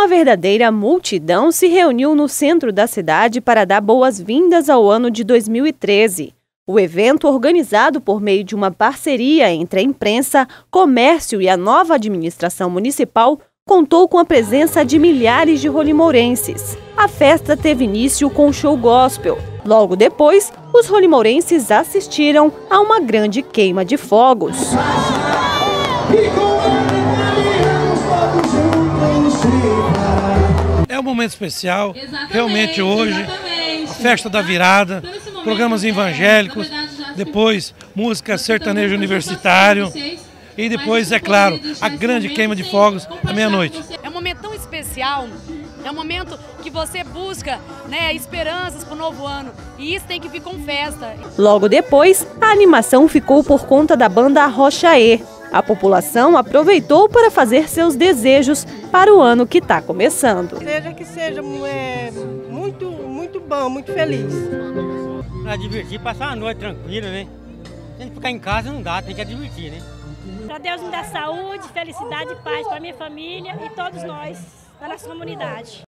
verdadeira multidão se reuniu no centro da cidade para dar boas-vindas ao ano de 2013. O evento, organizado por meio de uma parceria entre a imprensa, comércio e a nova administração municipal, contou com a presença de milhares de rolimourenses. A festa teve início com um show gospel. Logo depois, os rolimourenses assistiram a uma grande queima de fogos. É um momento especial, realmente hoje, a festa da virada, programas evangélicos, depois música sertanejo universitário e depois, é claro, a grande queima de fogos à meia-noite. É um momento tão especial, é um momento que você busca, esperanças para o novo ano, e isso tem que vir com festa. Logo depois, a animação ficou por conta da banda Arrochaê. A população aproveitou para fazer seus desejos para o ano que está começando. Que seja muito bom, muito feliz. Para divertir, passar a noite tranquila, né? Se a gente ficar em casa não dá, tem que divertir, né? Para Deus me dar saúde, felicidade e paz para minha família e todos nós, da nossa comunidade.